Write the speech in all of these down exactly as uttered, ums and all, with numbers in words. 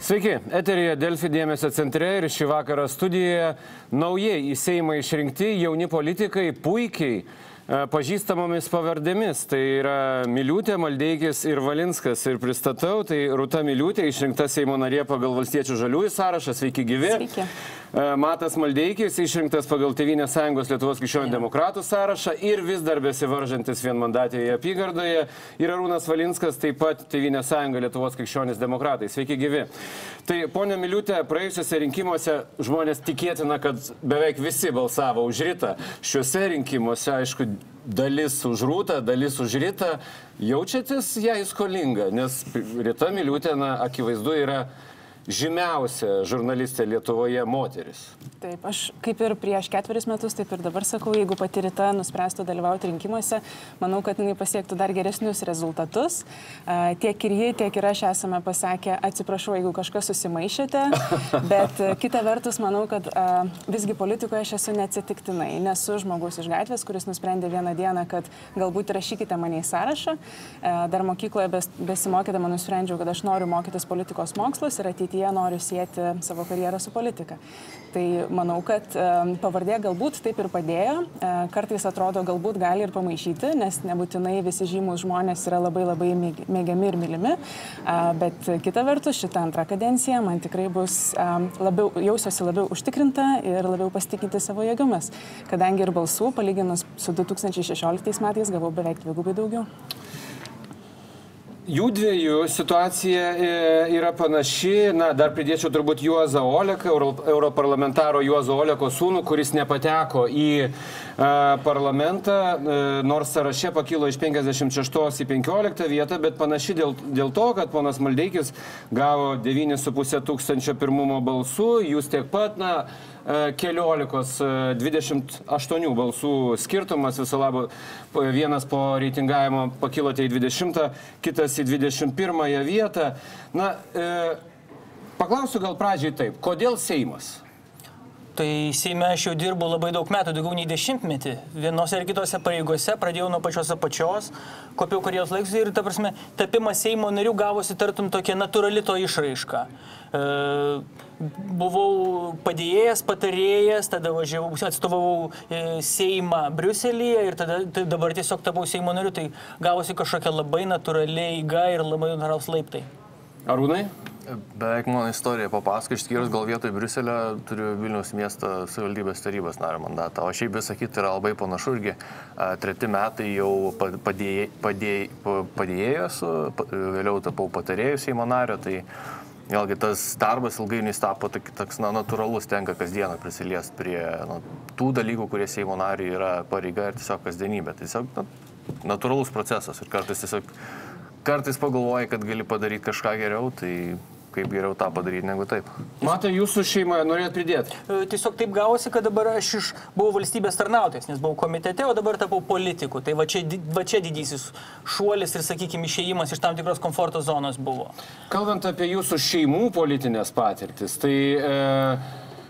Sveiki, eteryje Delfi dėmesio centre ir šį vakarą studijoje naujai į Seimą išrinkti jauni politikai puikiai pažįstamomis pavardėmis. Tai yra Miliūtė, Maldeikis ir Valinskas. Ir pristatau, tai Rūta Miliūtė, išrinkta Seimo narė pagal Valstiečių žaliųjų sąrašą. Sveiki gyvi. Sveiki. Matas Maldeikis, išrinktas pagal Tėvynės sąjungos Lietuvos krikščionių demokratų sąrašą ir vis dar besivaržantis vienmandatėje apygardoje. Ir Arūnas Valinskas, taip pat Tėvynės sąjunga Lietuvos krikščionys demokratai. Sveiki gyvi. Tai, ponia Miliūtė, praėjusiuose rinkimuose žmonės tikėtina, kad beveik visi balsavo už Ritą. Šiuose rinkimuose, aišku, dalis už Rūtą, dalis už Ritą. Jaučiatės jai skolinga, nes Rita Miliūtė, na, akivaizdu, yra žymiausia žurnalistė Lietuvoje moteris. Taip, aš kaip ir prieš ketveris metus, taip ir dabar sakau, jeigu pati Rita nuspręstų dalyvauti rinkimuose, manau, kad jinai pasiektų dar geresnius rezultatus. Tiek ir ji, tiek ir aš esame pasakę, atsiprašau, jeigu kažkas susimaišėte, bet kita vertus, manau, kad visgi politikoje aš esu neatsitiktinai. Nesu žmogus iš gatvės, kuris nusprendė vieną dieną, kad galbūt rašykite mane į sąrašą. Dar mokykloje besimokydama nusprendžiau, kad aš noriu mokytis politikos mokslus ir ateityje jie nori sieti savo karjerą su politika. Tai manau, kad pavardė galbūt taip ir padėjo. Kartais atrodo, galbūt gali ir pamaišyti, nes nebūtinai visi žymus žmonės yra labai labai mėgiami ir mylimi. Bet kita vertus, šitą antrą kadenciją man tikrai bus labiau, jausiuosi labiau užtikrinta ir labiau pasitikinti savo jėgomis. Kadangi ir balsų, palyginus su du tūkstančiai šešioliktais metais, gavau beveik dvigubai daugiau. Jų dviejų situacija yra panaši, na, dar pridėčiau turbūt Juozą Oleką, europarlamentaro Juozo Oleko sūnų, kuris nepateko į a, parlamentą, a, nors sąraše pakilo iš penkiasdešimt šeštos į penkioliktą vietą, bet panaši dėl, dėl to, kad ponas Maldeikis gavo devynis su puse tūkstančio pirmumo balsų, jūs tiek pat, na, keliolikos, dvidešimt aštuonių balsų skirtumas, viso labo vienas po reitingavimo pakilote į dvidešimtą, kitas į dvidešimt pirmąją vietą. Na, e, paklausiu gal pradžiai taip, kodėl Seimas? Tai Seime aš jau dirbu labai daug metų, daugiau nei dešimtmetį. Vienose ir kitose pareigose pradėjau nuo pačios apačios, kopiau karjeros laikus ir, ta prasme, tapimas Seimo narių gavosi tartum tokia natūrali to išraiška. E, buvau padėjėjas, patarėjas, tada važiavau, atstovavau e, Seimą Briuselyje ir tada tai dabar tiesiog tapau Seimo nariu, tai gavosi kažkokia labai natūraliai eiga ir labai natūralūs laiptai. Arūnai? Beveik mano istorija papasako, išskyrus gal vietoj Briuselio turiu Vilniaus miesto savivaldybės tarybos nario mandatą, o šiaip visakyti yra labai panašu irgi. Treti metai jau padėj, padėj, padėjėjęs, vėliau tapau patarėjus Seimo nario, tai vėlgi tas darbas ilgainiui tapo toks na, natūralus, tenka kasdieną prisiliesti prie na, tų dalykų, kurie Seimo nariui yra pareiga ir tiesiog kasdienybė. Tai tiesiog na, natūralus procesas ir kartais tiesiog kartais pagalvoji, kad gali padaryti kažką geriau, tai kaip geriau tą padaryti negu taip. Matai, jūsų šeima norėjot pridėti? Tiesiog taip gavosi, kad dabar aš iš, buvau valstybės tarnautojas, nes buvau komitete, o dabar tapau politiku. Tai va čia, va čia didysis šuolis ir, sakykime, išėjimas iš tam tikros komforto zonos buvo. Kalbant apie jūsų šeimų politinės patirtis, tai e,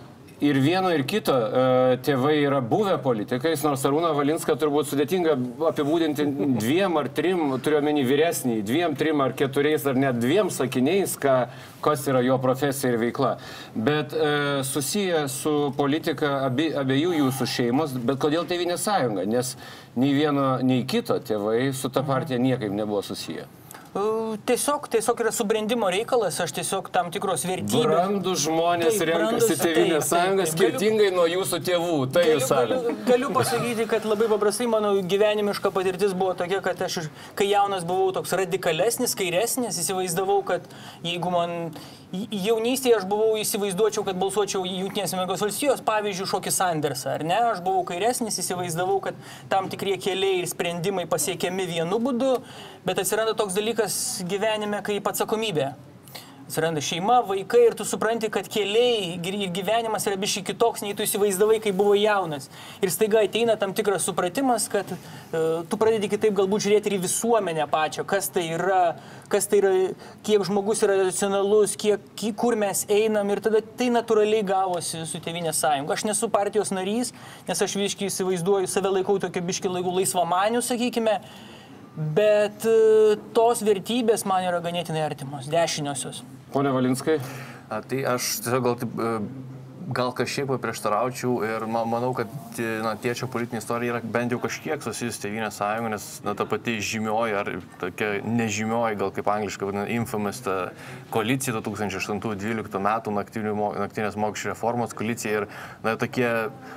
ir vieno ir kito e, tėvai yra buvę politikais, nors Arūną Valinską turbūt sudėtinga apibūdinti dviem ar trim, turiu omeny vyresnį, dviem, trim ar keturiais ar net dviem sakiniais, ką, kas yra jo profesija ir veikla. Bet e, susiję su politika abi, abiejų jūsų šeimos, bet kodėl Tėvynės sąjunga? Nes nei vieno, nei kito tėvai su ta partija niekaip nebuvo susiję. Tiesiog, tiesiog yra subrendimo reikalas, aš tiesiog tam tikros vertybės. Brandų žmonės taip, renkasi Tėvynės sąjungą skirtingai nuo jūsų tėvų. Tai galiu, jūs sakėte. Galiu, galiu pasakyti, kad labai paprastai mano gyvenimiška patirtis buvo tokia, kad aš, kai jaunas buvau toks radikalesnis, kairesnis, įsivaizdavau, kad jeigu man jaunystėje aš buvau įsivaizduočiau, kad balsuočiau į Jungtinės Amerikos valstijos, pavyzdžiui, Šokį Sandersą, ar ne? Aš buvau kairesnis, įsivaizdavau, kad tam tikrie keliai ir sprendimai pasiekiami vienu būdu, bet atsiranda toks dalykas gyvenime kaip atsakomybė. Atsiranda šeima, vaikai ir tu supranti, kad keliai ir gyvenimas yra biškai kitoks, nei tu įsivaizdavai, kai buvo jaunas. Ir staiga ateina tam tikras supratimas, kad uh, tu pradedi kitaip galbūt žiūrėti ir į visuomenę pačią, kas tai yra, kas tai yra, kiek žmogus yra racionalus, kiek, kiek, kur mes einam ir tada tai natūraliai gavosi su Tėvynės sąjunga. Aš nesu partijos narys, nes aš biškai įsivaizduoju, save laikau tokio biškai laikų laisvamanių, sakykime, bet uh, tos vertybės man yra ganėtinai artimos, dešiniosios. Pone Valinskai. A, tai aš tiesiog gal taip... Gal kažkiek paprieštaraučiau ir manau, kad na, tėčio politinė istorija yra bent jau kažkiek susijusi Tėvynės sąjunga, nes na, ta pati žymioji ar tokia nežymioji, gal kaip angliškai vadinama, infamous koalicija du tūkstančiai aštuntų dvyliktų metų naktinės mokesčių reformos koalicija ir na, tokie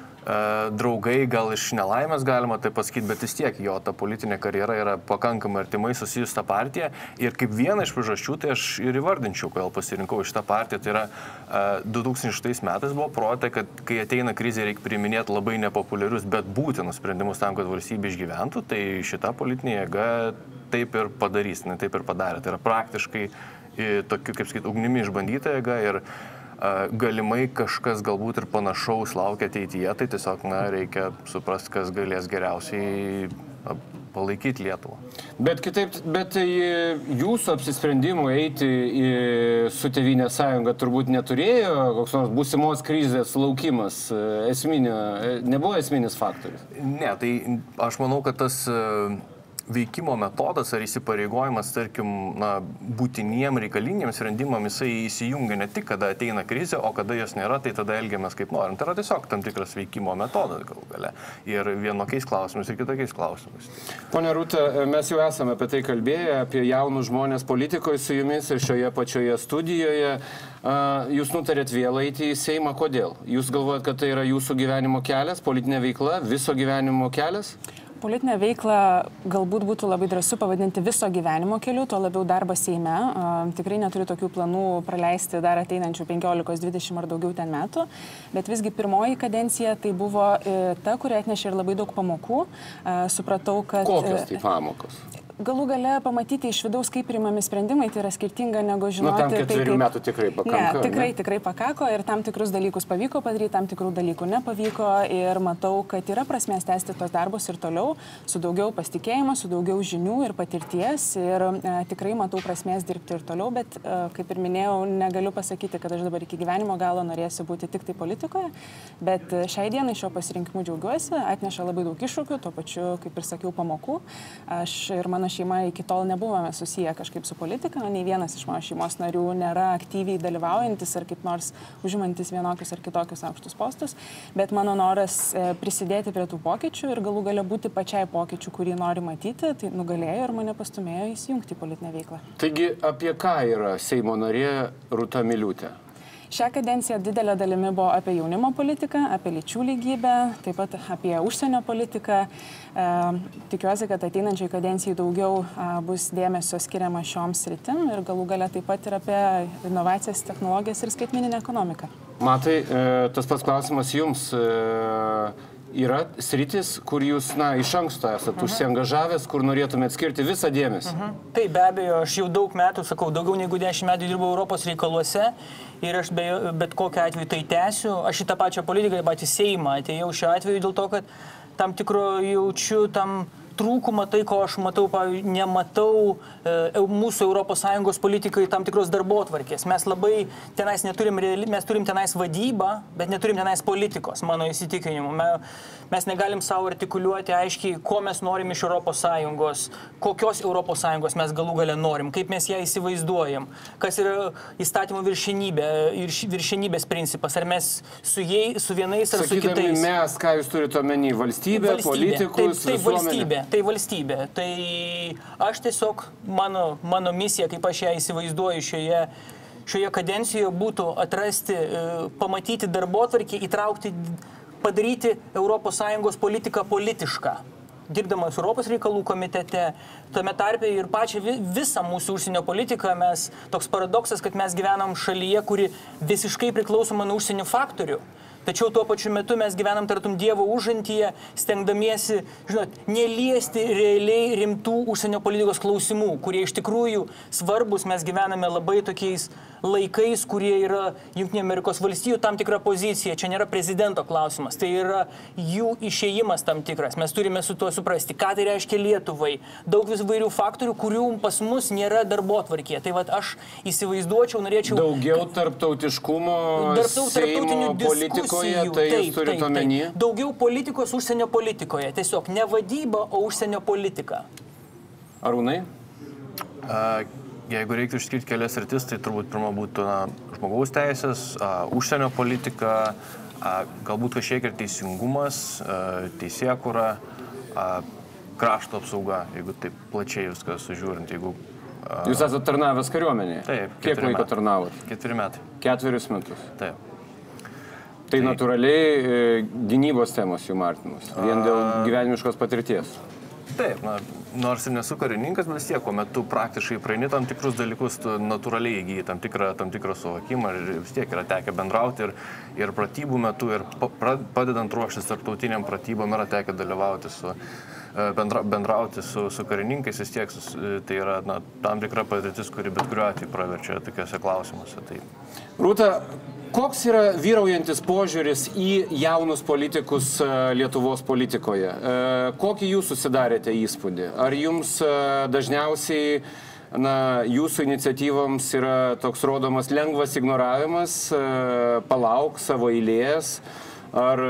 draugai, gal iš nelaimės galima tai pasakyti, bet vis tiek jo ta politinė karjera yra pakankamai artimai susijusi tą partiją ir kaip vieną iš priežasčių, tai aš ir įvardinčiau, kodėl pasirinkau šitą partiją, tai yra du tūkstančiai aštuntais metais buvo projektai, kad kai ateina krizė reikia priiminėti labai nepopuliarius, bet būtinus sprendimus tam, kad valstybė išgyventų, tai šita politinė jėga taip ir padarys, ne taip ir padarė. Tai yra praktiškai tokiu, kaip sakyti, ugnimi išbandyta jėga ir galimai kažkas galbūt ir panašaus laukia ateityje, tai tiesiog na, reikia suprasti, kas galės geriausiai palaikyti Lietuvą. Bet kitaip, bet jūsų apsisprendimų eiti į, su Tėvynės sąjunga turbūt neturėjo koks nors būsimos krizės laukimas esminio, nebuvo esminis faktorius? Ne, tai aš manau, kad tas veikimo metodas ar įsipareigojimas, tarkim, na, būtiniem reikalingiems sprendimam, jisai įsijungia ne tik, kada ateina krizė, o kada jos nėra, tai tada elgiamės kaip norim. Tai yra tiesiog tam tikras veikimo metodas galų gale. Ir vienokiais klausimais ir kitokiais klausimais. Pone Rūta, mes jau esame apie tai kalbėję, apie jaunus žmonės politikoje su jumis ir šioje pačioje studijoje. Jūs nutarėt vėl eiti į Seimą. Kodėl? Jūs galvojat, kad tai yra jūsų gyvenimo kelias, politinė veikla, viso gyvenimo kelias? Politinę veiklą galbūt būtų labai drąsu pavadinti viso gyvenimo keliu, tuo labiau darbą Seime. Tikrai neturiu tokių planų praleisti dar ateinančių penkiolikos, dvidešimt ar daugiau ten metų, bet visgi pirmoji kadencija tai buvo ta, kuri atnešė ir labai daug pamokų. Supratau, kad... Kokios tai pamokos? Galų gale pamatyti iš vidaus, kaip priimami sprendimai, tai yra skirtinga negu žinoti... Na, tam ketverių kaip... metų tikrai pakanka. Ne, tikrai, ne? tikrai pakako ir tam tikrus dalykus pavyko padaryti, tam tikrų dalykų nepavyko ir matau, kad yra prasmės tęsti tos darbus ir toliau, su daugiau pasitikėjimo, su daugiau žinių ir patirties ir e, tikrai matau prasmės dirbti ir toliau, bet e, kaip ir minėjau, negaliu pasakyti, kad aš dabar iki gyvenimo galo norėsiu būti tik tai politikoje, bet šiai dienai šio pasirinkimų džiaugiuosi, atneša labai daug iššūkių, tuo pačiu, kaip ir sakiau, pamokų. Aš ir mano šeima iki tol nebuvome susiję kažkaip su politika, nei vienas iš mano šeimos narių nėra aktyviai dalyvaujantis ar kaip nors užimantis vienokius ar kitokius aukštus postus, bet mano noras prisidėti prie tų pokyčių ir galų gale būti pačiai pokyčių, kurį nori matyti, tai nugalėjo ir mane pastumėjo įsijungti į politinę veiklą. Taigi apie ką yra Seimo narė Rūta Miliūtė? Šią kadenciją didelė dalimi buvo apie jaunimo politiką, apie lyčių lygybę, taip pat apie užsienio politiką. E, tikiuosi, kad ateinančiai kadencijai daugiau a, bus dėmesio skiriama šioms sritim ir galų gale taip pat ir apie inovacijas, technologijas ir skaitmeninę ekonomiką. Matai, e, tas pats klausimas jums. E, Yra sritis, kur jūs, na, iš anksto esat uh-huh. užsiangažavęs, kur norėtumėt skirti visą dėmesį? Uh-huh. Tai be abejo, aš jau daug metų, sakau, daugiau negu dešimt metų dirbau Europos reikaluose ir aš be, bet kokiu atveju tai tęsiu. Aš į tą pačią politiką, į patį Seimą atėjau šiuo atveju dėl to, kad tam tikro jaučiu tam trūkumą, tai, ko aš matau, pavyzdžiui, nematau e, mūsų Europos Sąjungos politikai tam tikros darbotvarkės. Mes labai tenais neturim, mes turim tenais vadybą, bet neturim tenais politikos, mano įsitikinimu. Me, mes negalim savo artikuliuoti aiškiai, ko mes norim iš Europos Sąjungos, kokios Europos Sąjungos mes galų gale norim, kaip mes ją įsivaizduojam, kas yra įstatymų viršenybė ir viršenybės principas, ar mes su, jai, su vienais ar Sakydami su kitais. Mes, ką jūs turite omeny, valstybė, valstybė. politikus, taip, taip, visuomenė? Valstybė. Tai valstybė. Tai aš tiesiog, mano, mano misija, kaip aš ją įsivaizduoju šioje, šioje kadencijoje, būtų atrasti, pamatyti darbotvarkį, įtraukti, padaryti Europos Sąjungos politiką politišką. Dirbdamas Europos reikalų komitete, tame tarpe ir pačią visą mūsų užsienio politiką, mes, toks paradoksas, kad mes gyvenam šalyje, kuri visiškai priklausoma nuo užsienio faktorių. Tačiau tuo pačiu metu mes gyvenam tartum Dievo užantyje, stengdamiesi, žinot, neliesti realiai rimtų užsienio politikos klausimų, kurie iš tikrųjų svarbus. Mes gyvename labai tokiais laikais, kurie yra Junktinių Amerikos valstijų tam tikra pozicija. Čia nėra prezidento klausimas, tai yra jų išėjimas tam tikras. Mes turime su tuo suprasti, ką tai reiškia Lietuvai. Daug vis vairių faktorių, kurių pas mus nėra darbotvarkėje. Tai vat aš įsivaizduočiau, norėčiau... Daugiau tarptautiškumo Seimo politikoje, tai jūs turite omeny? Daugiau politikos užsienio politikoje. Tiesiog ne vadyba, o užsienio politika. Arūnai? Uh, jeigu reiktų išskirti kelias sritis, tai turbūt pirma būtų na, žmogaus teisės, a, užsienio politika, a, galbūt kažkiek ir teisingumas, a, teisėkura, a, krašto apsauga, jeigu taip plačiai viską sužiūrint. Jeigu, a... Jūs esate tarnavęs kariuomenėje? Taip. Kiek laiko tarnavot? Ketveri metai. Ketverius metus? Taip. Tai, tai natūraliai e, gynybos temos jų artimos, vien dėl gyvenimiškos patirties. Taip, na, nors ir nesu karininkas, bet vis tiek, kuomet tu praktiškai praeini tam tikrus dalykus, tu natūraliai įgyji tam tikrą, tam tikrą suvokimą ir vis tiek yra tekę bendrauti ir, ir pratybų metu, ir pa, padedant ruoštis tarptautiniam pratybom yra tekę dalyvauti su, bendra, bendrauti su, su karininkais, vis tiek sus, tai yra na, tam tikra patirtis, kuri bet kuriuo atveju praverčia tokiuose klausimuose. Tai... Rūta, koks yra vyraujantis požiūris į jaunus politikus Lietuvos politikoje? Kokį jūs susidarėte įspūdį? Ar jums dažniausiai na, jūsų iniciatyvams yra toks rodomas lengvas ignoravimas, palauk savo eilės, ar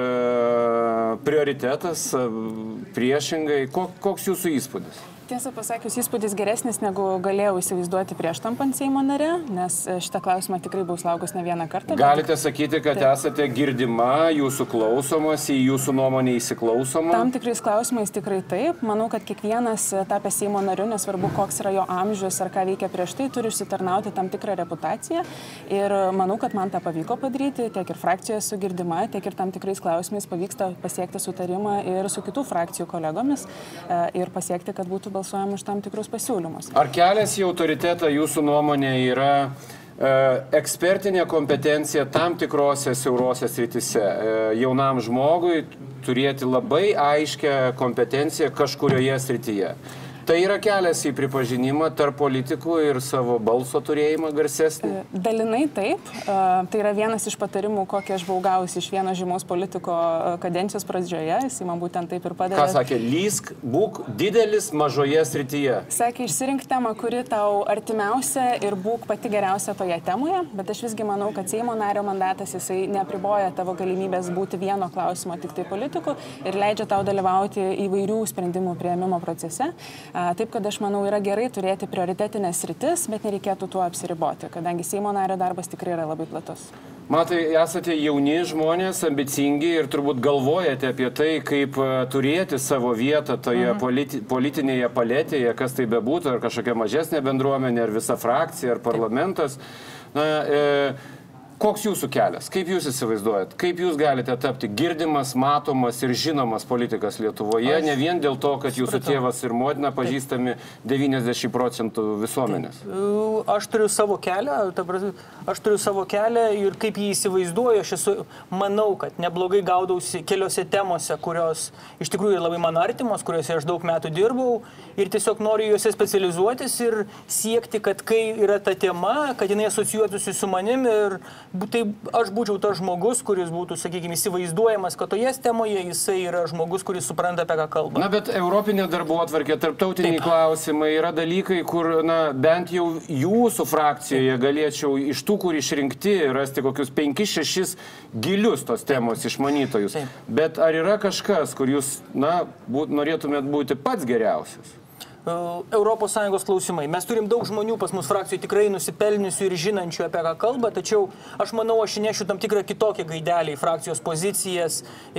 prioritetas priešingai? Koks jūsų įspūdis? Tiesą pasakius, įspūdis geresnis, negu galėjau įsivaizduoti prieš tampant Seimo nare, nes šitą klausimą tikrai buvau laukus ne vieną kartą. Galite bet... sakyti, kad Taip. esate girdima, jūsų klausomos, į jūsų nuomonę įsiklausoma? Tam tikrais klausimais tikrai taip. Manau, kad kiekvienas tapęs Seimo nariu, nesvarbu, koks yra jo amžius ar ką veikia prieš tai, turi išsitarnauti tam tikrą reputaciją. Ir manau, kad man tą pavyko padaryti, tiek ir frakcijoje esu girdima, tiek ir tam tikrais klausimais pavyksta pasiekti sutarimą ir su kitų frakcijų kolegomis ir pasiekti, kad būtų balsuojam už tam tikrus pasiūlymus. Ar kelias į autoritetą jūsų nuomonė yra e, ekspertinė kompetencija tam tikrose siaurose srityse? E, jaunam žmogui turėti labai aiškę kompetenciją kažkurioje srityje. Tai yra kelias į pripažinimą tarp politikų ir savo balso turėjimą garsesnį? Dalinai taip. Tai yra vienas iš patarimų, kokį aš buvau gavusi iš vieno žymaus politiko kadencijos pradžioje. Jis man būtent taip ir padarė. Ką sakė? Lysk, būk didelis mažoje srityje. Sakė, išsirink temą, kuri tau artimiausia ir būk pati geriausia toje temoje. Bet aš visgi manau, kad Seimo nario mandatas jisai neapriboja tavo galimybės būti vieno klausimo tik tai politikų ir leidžia tau dalyvauti įvairių sprendimų priėmimo procese. Taip, kad aš manau, yra gerai turėti prioritetinės sritis, bet nereikėtų tuo apsiriboti, kadangi Seimo nario darbas tikrai yra labai platus. Matai, esate jauni žmonės, ambicingi ir turbūt galvojate apie tai, kaip turėti savo vietą toje mhm. politi politinėje paletėje, kas tai bebūtų, ar kažkokia mažesnė bendruomenė, ar visa frakcija, ar parlamentas. Na, e, Koks jūsų kelias? Kaip jūs įsivaizduojat? Kaip jūs galite tapti girdimas, matomas ir žinomas politikas Lietuvoje, aš... ne vien dėl to, kad jūsų Supratau. tėvas ir motina pažįstami devyniasdešimt procentų visuomenės? Taip. Aš turiu savo kelią, aš turiu savo kelią ir kaip jį įsivaizduoju, aš esu, manau, kad neblogai gaudausi keliose temose, kurios iš tikrųjų yra labai man artimos, kuriuose aš daug metų dirbau ir tiesiog noriu juose specializuotis ir siekti, kad kai yra ta tema, kad jinai asocijuotųsi su manim ir tai aš būčiau tas žmogus, kuris būtų, sakykime, įsivaizduojamas, kad toje temoje jisai yra žmogus, kuris supranta, apie ką kalba. Na, bet europinė darbotvarkė, tarptautiniai Taip. klausimai yra dalykai, kur, na, bent jau jūsų frakcijoje galėčiau iš tų, kur išrinkti, rasti kokius penkis šešis gilius tos temos išmanytojus. Taip. Bet ar yra kažkas, kur jūs, na, būt, norėtumėt būti pats geriausias? Europos Sąjungos klausimai. Mes turim daug žmonių pas mus frakcijų tikrai nusipelniusių ir žinančių apie ką kalba, tačiau aš manau, aš įnešiu tam tikrą kitokią gaidelį į frakcijos pozicijas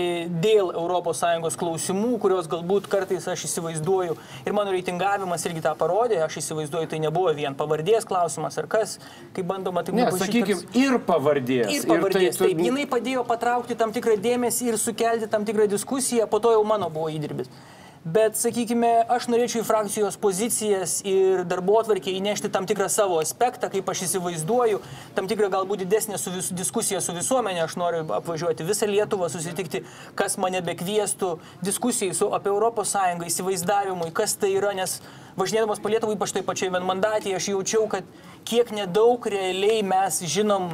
dėl Europos Sąjungos klausimų, kurios galbūt kartais aš įsivaizduoju ir mano reitingavimas irgi tą parodė, aš įsivaizduoju, tai nebuvo vien pavardės klausimas ar kas, kai bandoma taip nepaišyti. Ne, sakykime, ir pavardės. Ir pavardės, ir tai, taip. Jinai padėjo patraukti tam tikrą dėmesį ir sukelti tam tikrą diskusiją, po to jau mano buvo įdirbis. Bet, sakykime, aš norėčiau į frakcijos pozicijas ir darbotvarkę įnešti tam tikrą savo aspektą, kaip aš įsivaizduoju, tam tikrą galbūt didesnę su vis, diskusiją su visuomenė. Aš noriu apvažiuoti visą Lietuvą, susitikti, kas mane bekviestų diskusijai su, apie Europos Sąjungą, įsivaizdavimui, kas tai yra, nes važinėdamas po Lietuvą, ypač tai pačiai vienmandatėje, aš jaučiau, kad kiek nedaug realiai mes žinom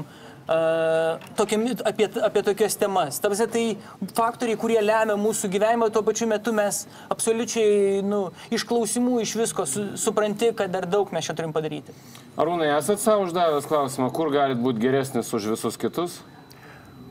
Uh, tokiam, apie, apie tokias temas. Tarsi tai faktoriai, kurie lemia mūsų gyvenimą, tuo pačiu metu mes absoliučiai nu, iš klausimų, iš visko su, supranti, kad dar daug mes čia turim padaryti. Arūnai, esat savo uždavęs klausimą, kur galit būti geresnis už visus kitus?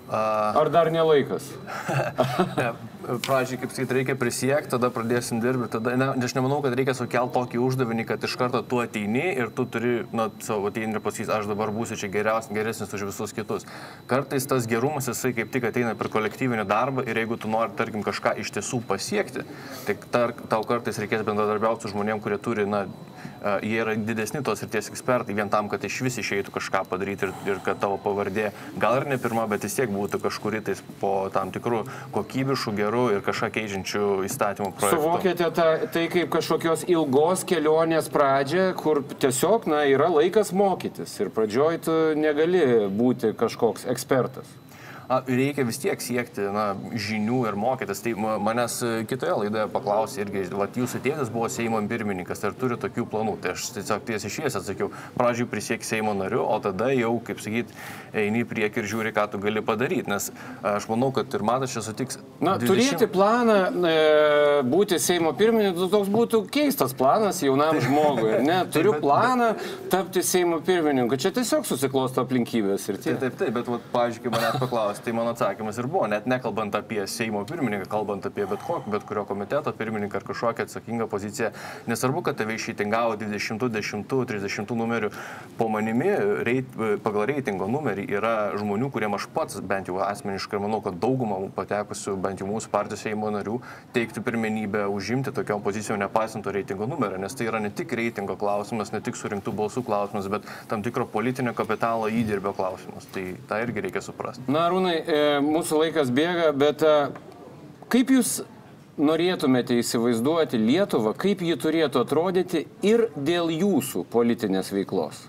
Ar dar nelaikas? Ne, pradžiai, kaip sakyt, reikia prisiekti, tada pradėsim dirbti. Tada, ne, aš nemanau, kad reikia sukelti tokį uždavinį, kad iš karto tu ateini ir tu turi, na, savo ateini ir pasakys, aš dabar būsiu čia geriausias, geresnis už visus kitus. Kartais tas gerumas, jisai kaip tik ateina per kolektyvinį darbą ir jeigu tu nori, tarkim, kažką iš tiesų pasiekti, tai tar, tau kartais reikės bendradarbiauti su žmonėm, kurie turi, na, jie yra didesni tos srities ekspertai, vien tam, kad iš vis išeitų kažką padaryti ir, ir kad tavo pavardė gal ir ne pirma, bet vis tiek būtų kažkuri tais po tam tikrų kokybiškų, gerų ir kažką keičiančių įstatymų projektų. Suvokėte ta, tai kaip kažkokios ilgos kelionės pradžią, kur tiesiog, na, yra laikas mokytis ir pradžioj tu negali būti kažkoks ekspertas. Reikia vis tiek siekti, na, žinių ir mokytis. Tai manęs kitoje laidoje paklausė irgi, vat, jūsų tėtis buvo Seimo pirmininkas, ar turi tokių planų. Tai aš tiesiog tiesiai šviesiai atsakiau, pradžiui prisiek Seimo nariu, o tada jau, kaip sakyt, eini į priekį ir žiūri, ką tu gali padaryti. Nes aš manau, kad ir Matas čia sutiks. Na, dvidešimt... turėti planą e, būti Seimo pirmininku, toks būtų keistas planas jaunam žmogui. Ne? Turiu planą tapti Seimo pirmininku. Čia tiesiog susiklosto aplinkybės. Ir taip, taip, taip, bet, vat, pavyzdžiui, kai manęs paklausė, tai mano atsakymas ir buvo, net nekalbant apie Seimo pirmininką, kalbant apie bet kokį, bet kurio komiteto pirmininką ar kažkokią atsakingą poziciją. Nesvarbu, kad tave išeitingavo dvidešimtų, dešimtų, trisdešimtų numerių. Po manimi, reit, pagal reitingo numerį yra žmonių, kuriem aš pats, bent jau asmeniškai, manau, kad daugumą patekusių, bent jau mūsų partijos Seimo narių, teiktų pirmenybę užimti tokiom pozicijom nepaisant to reitingo numerio, nes tai yra ne tik reitingo klausimas, ne tik surinktų balsų klausimas, bet tam tikro politinio kapitalo įdirbio klausimas. Tai tą irgi reikia suprasti. Na, Arūnai, mūsų laikas bėga, bet kaip jūs norėtumėte įsivaizduoti Lietuvą, kaip ji turėtų atrodyti ir dėl jūsų politinės veiklos?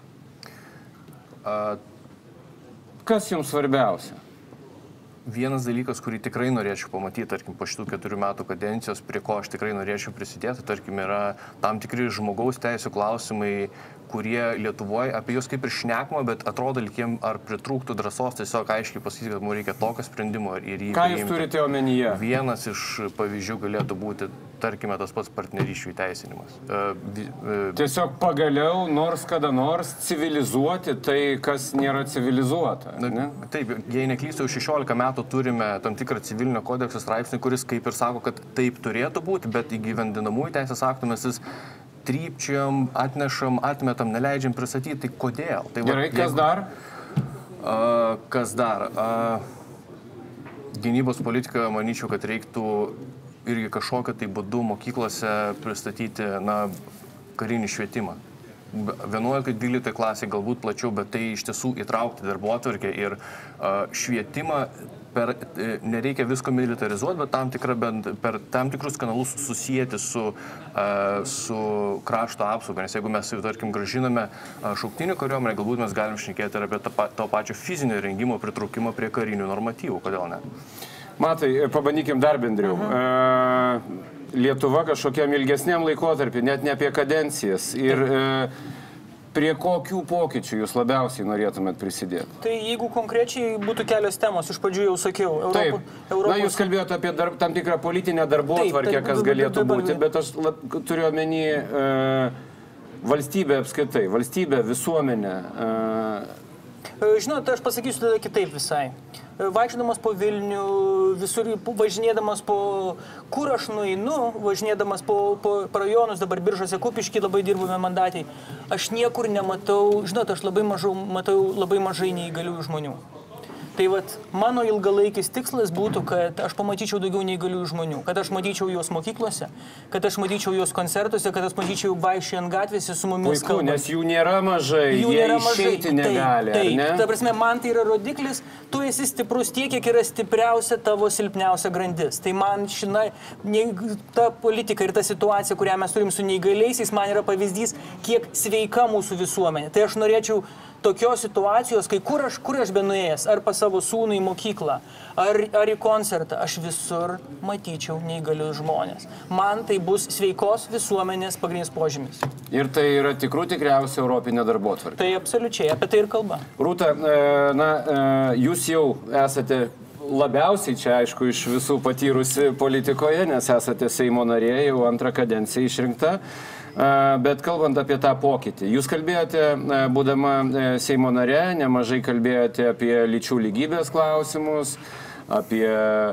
Kas jums svarbiausia? Vienas dalykas, kurį tikrai norėčiau pamatyti, tarkim, po šitų keturių metų kadencijos, prie ko aš tikrai norėčiau prisidėti, tarkim, yra tam tikri žmogaus teisų klausimai, kurie Lietuvoje, apie juos kaip ir šnekama, bet atrodo, likiem ar pritrūktų drąsos tiesiog aiškiai pasakyti, kad mums reikia tokio sprendimo ir jį Ką jūs turite omenyje? Vienas iš pavyzdžių galėtų būti, tarkime, tas pats partnerysčių įteisinimas. Tiesiog pagaliau, nors kada nors, civilizuoti tai, kas nėra civilizuota. Ne? Taip, jei neklystu, jau šešiolika metų turime tam tikrą civilinio kodekso straipsnį, kuris kaip ir sako, kad taip turėtų būti, bet įgyvendinamųjų teisės aktų mes vis trypčiam, atnešam, atmetam, neleidžiam pristatyti. Tai kodėl? Tai Gerai, va, kas jeigu, dar? Uh, kas dar? Uh, gynybos politika, manyčiau, kad reiktų irgi kažkokiu tai būdu mokyklose pristatyti, na, karinį švietimą. vienuoliktoje dvyliktoje klasėje galbūt plačiau, bet tai iš tiesų įtraukti darbotvarkę ir uh, švietimą. Per, nereikia visko militarizuoti, bet tam, tikrą, bent, per tam tikrus kanalus susijęti su, uh, su krašto apsauga. Nes jeigu mes, jau, tarkim, gražiname uh, šauktinių kariuomenę, galbūt mes galim šnekėti ir apie to, to pačio fizinio rengimo pritraukimą prie karinių normatyvų. Kodėl ne? Matai, pabandykim dar bendriau. Uh-huh. Uh, Lietuva kažkokiam ilgesniam laikotarpį, net ne apie kadencijas. Ir uh, prie kokių pokyčių jūs labiausiai norėtumėt prisidėti? Tai jeigu konkrečiai būtų kelios temos, iš pradžių jau sakiau. Europų, taip. Europos... Na, jūs kalbėjote apie darb, tam tikrą politinę darbotvarkę, kas galėtų būti, bet aš lab, turiu omeny e, valstybę apskritai, valstybę, visuomenę. E... Žinot, aš pasakysiu tada kitaip visai. Vaikščiodamas po Vilnių, visur važinėdamas po, kur aš nueinu, važinėdamas po, po rajonus, dabar Biržuose, Kupišky labai dirbame mandatai, aš niekur nematau, žinot, aš labai, mažau, matau labai mažai neįgaliųjų žmonių. Tai vat, mano ilgalaikis tikslas būtų, kad aš pamatyčiau daugiau neįgaliųjų žmonių, kad aš matyčiau juos mokyklose, kad aš matyčiau juos koncertuose, kad aš matyčiau vaikščiojant gatvėse su mumis kalbant. Nes jų nėra mažai, jų jie nėra išeiti mažai. Negali, taip, taip. Ne? Ta prasme, man tai yra rodiklis, tu esi stiprus tiek, kiek yra stipriausia tavo silpniausia grandis. Tai man šina, ne, ta politika ir ta situacija, kurią mes turim su neįgaliaisiais, man yra pavyzdys, kiek sveika mūsų visuomenė. Tai aš norėčiau tokios situacijos, kai kur aš, kur aš benuėjęs, ar pas savo sūnų į mokyklą, ar, ar į koncertą, aš visur matyčiau neįgalius žmonės. Man tai bus sveikos visuomenės pagrindinis požymis. Ir tai yra tikrų tikriausia europinė darbotvarkė. Tai absoliučiai, apie tai ir kalba. Rūta, na, jūs jau esate labiausiai čia, aišku, iš visų patyrusi politikoje, nes esate Seimo narė, jau antrą kadenciją išrinkta. Bet kalbant apie tą pokytį, jūs kalbėjote, būdama Seimo narė, nemažai kalbėjote apie lyčių lygybės klausimus, apie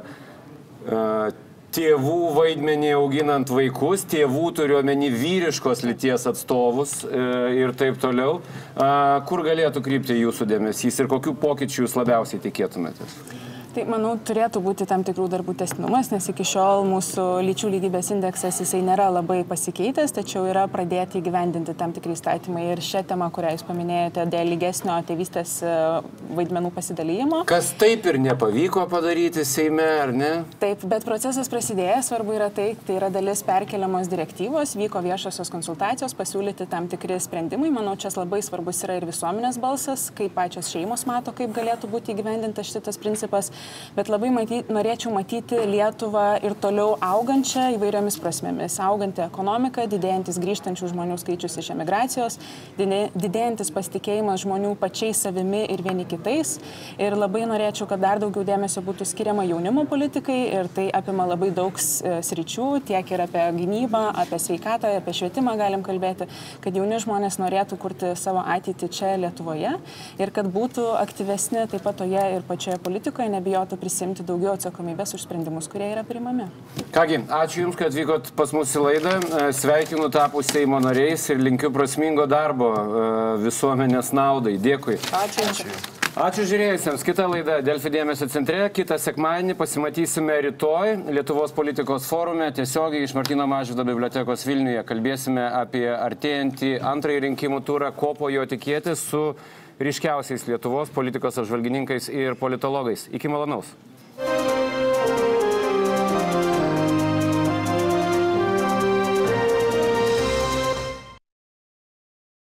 tėvų vaidmenį auginant vaikus, tėvų turiuomenį vyriškos lyties atstovus ir taip toliau. Kur galėtų krypti jūsų dėmesys ir kokių pokyčių jūs labiausiai tikėtumėtės? Tai, manau, turėtų būti tam tikrų darbų tęstinumas, nes iki šiol mūsų lyčių lygybės indeksas jisai nėra labai pasikeitęs, tačiau yra pradėti įgyvendinti tam tikri įstatymai. Ir šią temą, kurią jūs paminėjote, dėl lygesnio tėvystės vaidmenų pasidalymo. Kas taip ir nepavyko padaryti Seime, ar ne? Taip, bet procesas prasidėjęs, svarbu yra tai, tai yra dalis perkeliamos direktyvos, vyko viešosios konsultacijos, pasiūlyti tam tikri sprendimai. Manau, čia labai svarbus yra ir visuomenės balsas, kaip pačios šeimos mato, kaip galėtų būti įgyvendintas šitas principas. Bet labai maty, norėčiau matyti Lietuvą ir toliau augančią įvairiomis prasmėmis. Auganti ekonomika, didėjantis grįžtančių žmonių skaičius iš emigracijos, didėjantis pasitikėjimas žmonių pačiais savimi ir vieni kitais. Ir labai norėčiau, kad dar daugiau dėmesio būtų skiriama jaunimo politikai ir tai apima labai daug sričių, tiek ir apie gynybą, apie sveikatą, apie švietimą galim kalbėti, kad jauni žmonės norėtų kurti savo ateitį čia Lietuvoje ir kad būtų aktyvesni taip pat toje ir pačioje politikoje, nebijotų prisimti daugiau atsakomybės už sprendimus, kurie yra priimami. Kągi, ačiū Jums, kad atvykot pas mus į laidą. Sveikinu tapus Seimo nariais ir linkiu prasmingo darbo visuomenės naudai. Dėkui. Ačiū. Ačiū. Ačiū žiūrėjusiems. Kita laida Delfi dėmesio centre. Kitą sekmadienį pasimatysime rytoj Lietuvos politikos forume tiesiogiai iš Martyno Mažvydo bibliotekos Vilniuje. Kalbėsime apie artėjantį antrąjį rinkimų turą, ko po jo tikėtis su ryškiausiais Lietuvos politikos apžvalgininkais ir politologais. Iki malonaus.